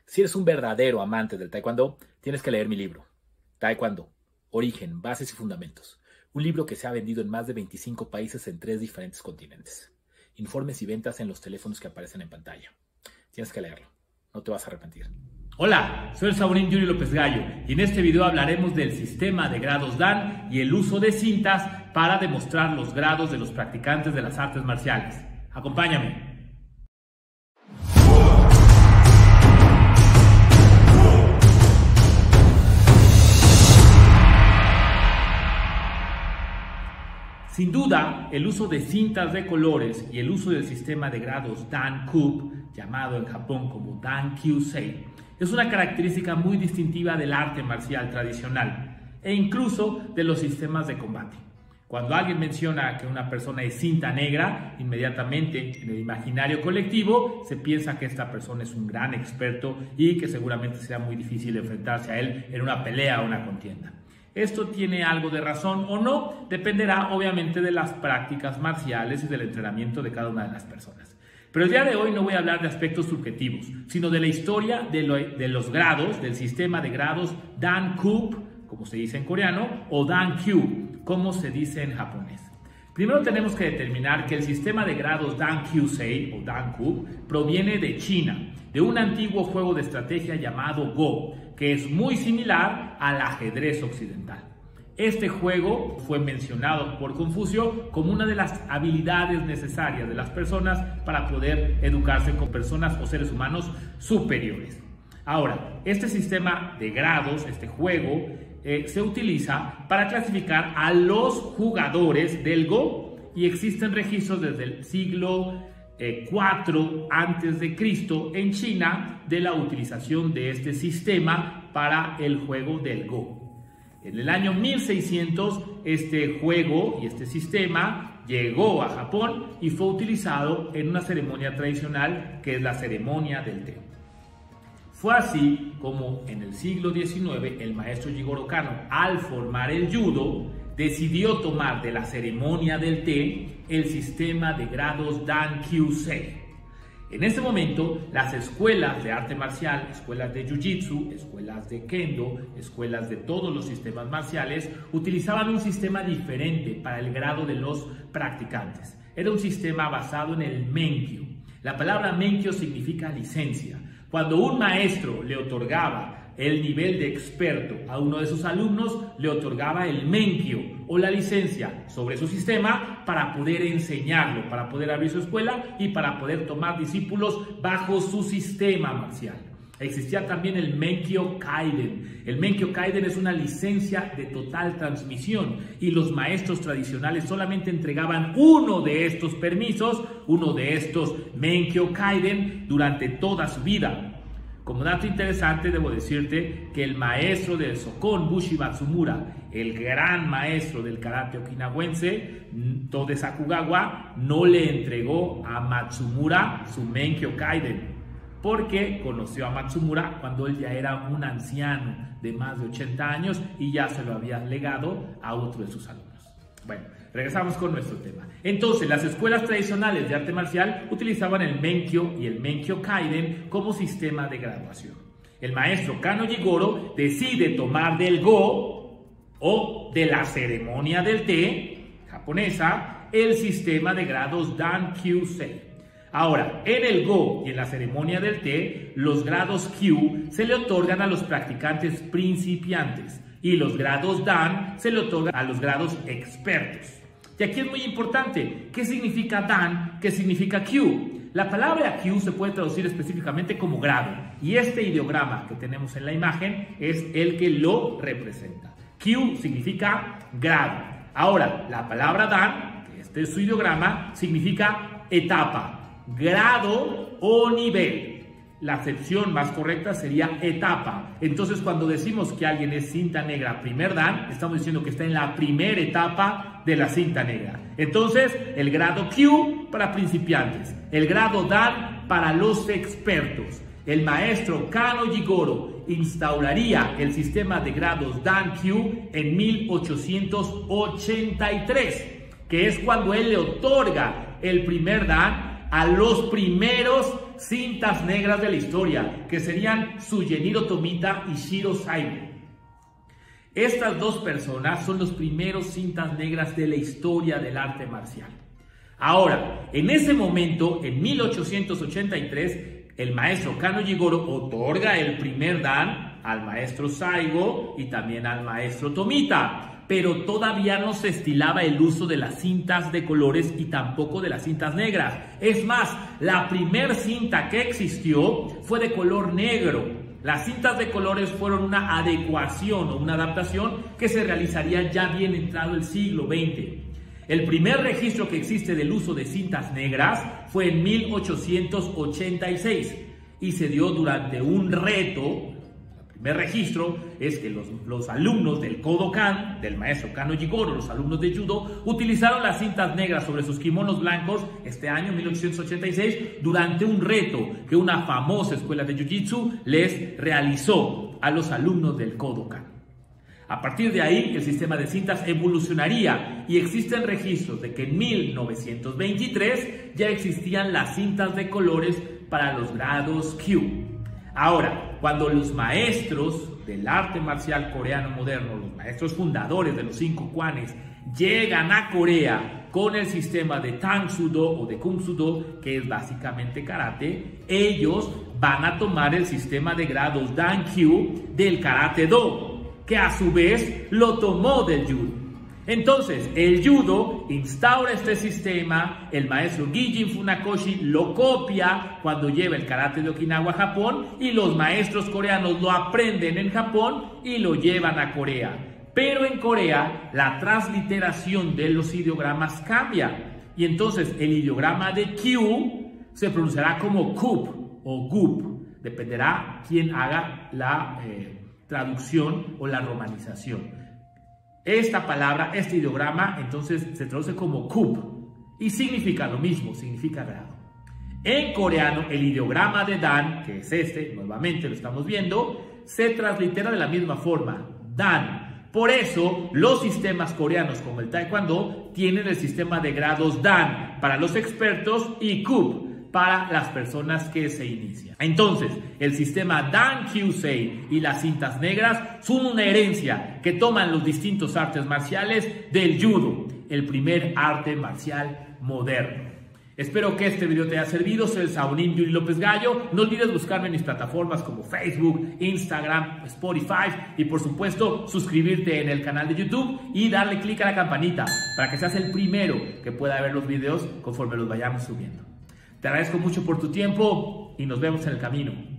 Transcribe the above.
Si eres un verdadero amante del Taekwondo, tienes que leer mi libro, Taekwondo, Origen, Bases y Fundamentos. Un libro que se ha vendido en más de 25 países en 3 diferentes continentes. Informes y ventas en los teléfonos que aparecen en pantalla. Tienes que leerlo, no te vas a arrepentir. Hola, soy el Saborín Yuri López Gallo y en este video hablaremos del sistema de grados Dan y el uso de cintas para demostrar los grados de los practicantes de las artes marciales. Acompáñame. Sin duda, el uso de cintas de colores y el uso del sistema de grados Dan Coup, llamado en Japón como Dan Kyusei, es una característica muy distintiva del arte marcial tradicional e incluso de los sistemas de combate. Cuando alguien menciona que una persona es cinta negra, inmediatamente en el imaginario colectivo se piensa que esta persona es un gran experto y que seguramente será muy difícil enfrentarse a él en una pelea o una contienda. Esto tiene algo de razón o no, dependerá obviamente de las prácticas marciales y del entrenamiento de cada una de las personas. Pero el día de hoy no voy a hablar de aspectos subjetivos, sino de la historia de los grados, del sistema de grados Dan Coup, como se dice en coreano, o Dan Kyu, como se dice en japonés. Primero tenemos que determinar que el sistema de grados Dan Kyusei o Dan Coup proviene de China, de un antiguo juego de estrategia llamado Go, que es muy similar al ajedrez occidental. Este juego fue mencionado por Confucio como una de las habilidades necesarias de las personas para poder educarse con personas o seres humanos superiores. Ahora, este sistema de grados, este juego, se utiliza para clasificar a los jugadores del Go y existen registros desde el siglo IV a.C. en China de la utilización de este sistema para el juego del Go. En el año 1600 este juego y este sistema llegó a Japón y fue utilizado en una ceremonia tradicional que es la ceremonia del té. Fue así como en el siglo XIX el maestro Jigoro Kano, al formar el judo, decidió tomar de la ceremonia del té el sistema de grados Dan Kyusei. En ese momento, las escuelas de arte marcial, escuelas de jiu-jitsu, escuelas de kendo, escuelas de todos los sistemas marciales, utilizaban un sistema diferente para el grado de los practicantes. Era un sistema basado en el menkyo. La palabra menkyo significa licencia. Cuando un maestro le otorgaba el nivel de experto a uno de sus alumnos, le otorgaba el menkyo o la licencia sobre su sistema para poder enseñarlo, para poder abrir su escuela y para poder tomar discípulos bajo su sistema marcial. Existía también el Menkyo Kaiden. El Menkyo Kaiden es una licencia de total transmisión y los maestros tradicionales solamente entregaban uno de estos permisos, uno de estos Menkyo Kaiden durante toda su vida. Como dato interesante, debo decirte que el maestro del Sokon, Bushi Matsumura, el gran maestro del karate okinawense, Tode Sakugawa, no le entregó a Matsumura su Menkyo Kaiden, porque conoció a Matsumura cuando él ya era un anciano de más de 80 años y ya se lo había legado a otro de sus alumnos. Bueno, regresamos con nuestro tema. Entonces, las escuelas tradicionales de arte marcial utilizaban el Menkyo y el Menkyo Kaiden como sistema de graduación. El maestro Kano Jigoro decide tomar del Go o de la ceremonia del té japonesa el sistema de grados Dan Kyusei. Ahora, en el Go y en la ceremonia del té, los grados Kyu se le otorgan a los practicantes principiantes y los grados Dan se le otorgan a los grados expertos. Y aquí es muy importante, ¿qué significa Dan? ¿Qué significa Kyu? La palabra Kyu se puede traducir específicamente como grado y este ideograma que tenemos en la imagen es el que lo representa. Kyu significa grado. Ahora, la palabra Dan, que este es su ideograma, significa etapa, grado o nivel. La acepción más correcta sería etapa. Entonces, cuando decimos que alguien es cinta negra primer Dan, estamos diciendo que está en la primera etapa de la cinta negra. Entonces, el grado Kyu para principiantes, el grado Dan para los expertos. El maestro Kano Jigoro instauraría el sistema de grados Dan Kyu en 1883, que es cuando él le otorga el primer Dan a los primeros cintas negras de la historia, que serían Sugeniru Tomita y Shiro Saigo. Estas dos personas son los primeros cintas negras de la historia del arte marcial. Ahora, en ese momento, en 1883, el maestro Kano Jigoro otorga el primer dan al maestro Saigo y también al maestro Tomita, pero todavía no se estilaba el uso de las cintas de colores y tampoco de las cintas negras. Es más, la primer cinta que existió fue de color negro. Las cintas de colores fueron una adecuación o una adaptación que se realizaría ya bien entrado el siglo XX. El primer registro que existe del uso de cintas negras fue en 1886 y se dio durante un reto. El primer registro es que los alumnos del Kodokan, del maestro Kano Jigoro, los alumnos de Judo, utilizaron las cintas negras sobre sus kimonos blancos este año 1886 durante un reto que una famosa escuela de Jiu-Jitsu les realizó a los alumnos del Kodokan. A partir de ahí, el sistema de cintas evolucionaría y existen registros de que en 1923 ya existían las cintas de colores para los grados Q. Ahora, cuando los maestros del arte marcial coreano moderno, los maestros fundadores de los 5 kwanes, llegan a Corea con el sistema de Tang Sudo o de Kung Sudo, que es básicamente karate, ellos van a tomar el sistema de grados Dan Kyu del Karate Do, que a su vez lo tomó del judo. Entonces, el judo instaura este sistema, el maestro Gijin Funakoshi lo copia cuando lleva el karate de Okinawa a Japón y los maestros coreanos lo aprenden en Japón y lo llevan a Corea. Pero en Corea, la transliteración de los ideogramas cambia y entonces el ideograma de Q se pronunciará como Kup o Gup, dependerá quién haga la traducción o la romanización. Esta palabra, este ideograma, entonces se traduce como Kup y significa lo mismo, significa grado. En coreano, el ideograma de Dan, que es este, nuevamente lo estamos viendo, se translitera de la misma forma, Dan. Por eso, los sistemas coreanos como el Taekwondo tienen el sistema de grados Dan para los expertos y Kup para las personas que se inician. Entonces, el sistema Dan Kyusei y las cintas negras son una herencia que toman los distintos artes marciales del judo, el primer arte marcial moderno. Espero que este video te haya servido. Soy el Shaolin Yuri López Gallo. No olvides buscarme en mis plataformas como Facebook, Instagram, Spotify y por supuesto suscribirte en el canal de YouTube y darle clic a la campanita para que seas el primero que pueda ver los videos conforme los vayamos subiendo. Te agradezco mucho por tu tiempo y nos vemos en el camino.